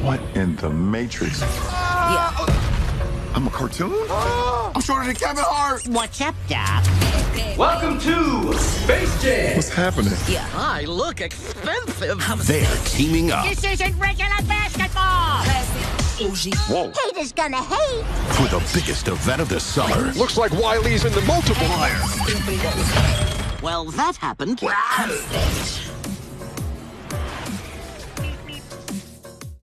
What in the Matrix? I'm a cartoon? I'm shorter than Kevin Hart. What's up, Doc? Welcome to Space Jam. What's happening? Yeah. I look expensive. They're teaming up This isn't regular basketball! Whoa. Haters gonna hate! for the biggest event of the summer. Looks like Wiley's in the multiplier. Well, that happened.